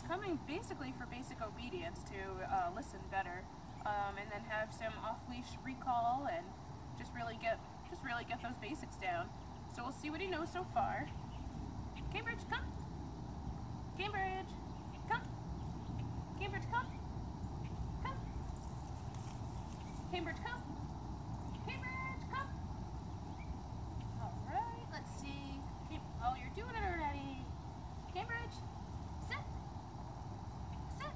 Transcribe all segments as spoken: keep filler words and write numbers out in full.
coming basically for basic obedience to uh, listen better, um, and then have some off-leash recall and just really get just really get those basics down. So we'll see what he knows so far. Cambridge, come. Cambridge, come. Cambridge, come. Come. Cambridge, come. Cambridge, come. All right, let's see. Oh, you're doing it already. Cambridge, sit. Sit.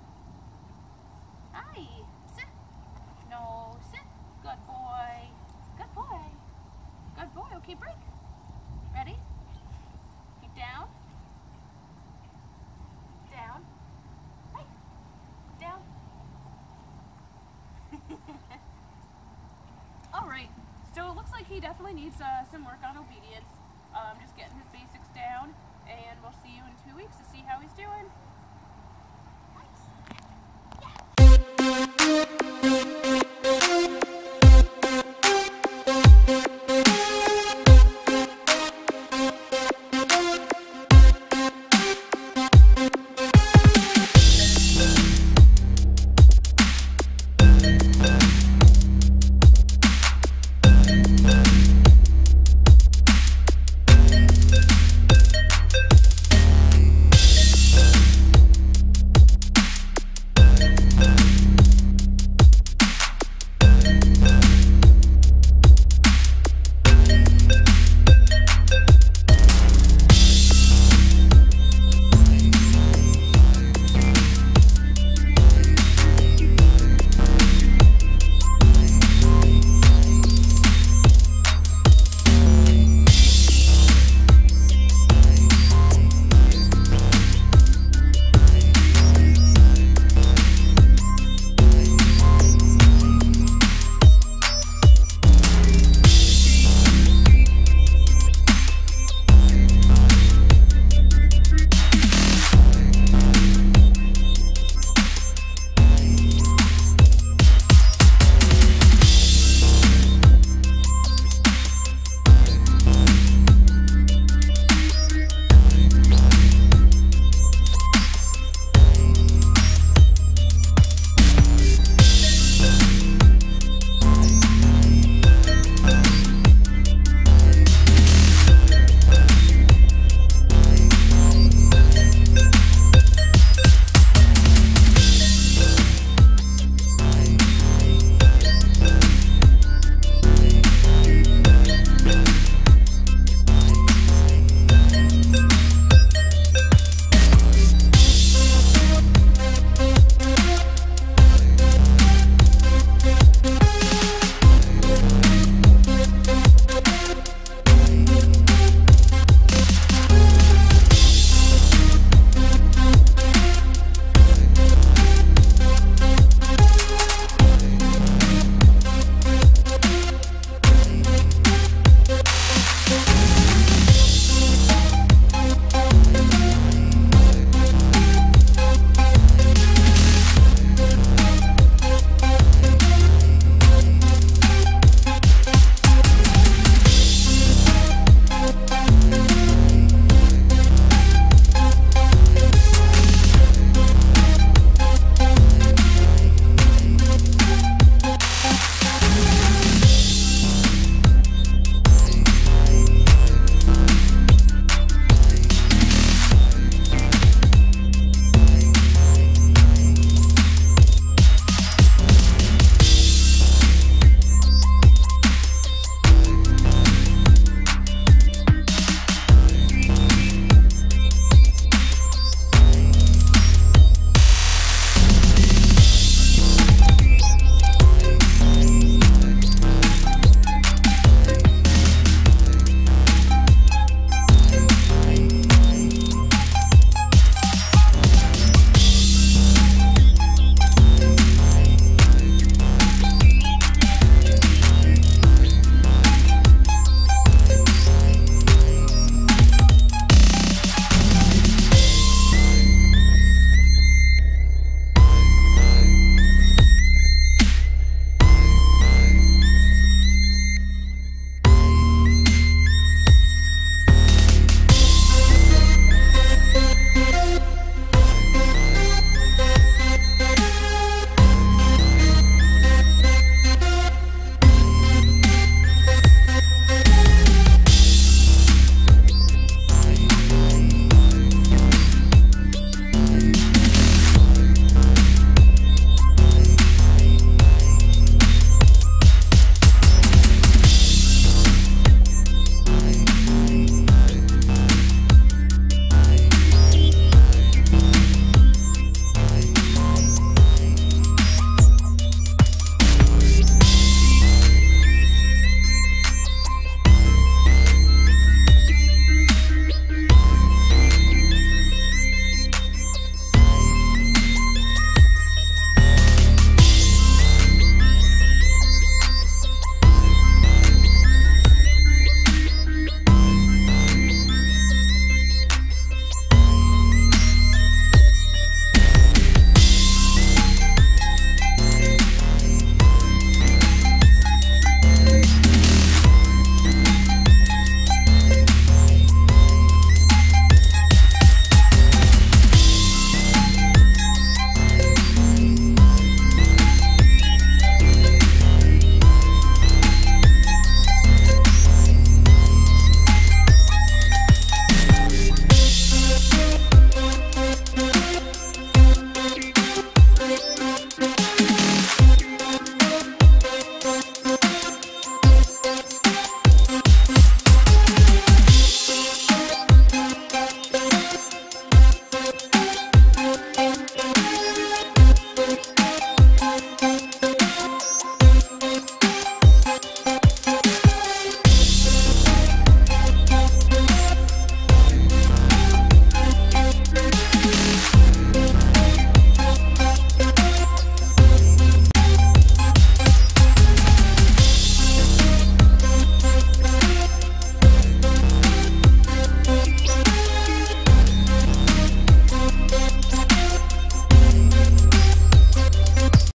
Hi, sit. No, sit. Good boy. Good boy. Good boy. Okay, break. Ready? Keep down. Down. Hey. Down. Alright, so it looks like he definitely needs uh, some work on obedience. Um, just getting his basics down, and we'll see you in two weeks to see how he's doing.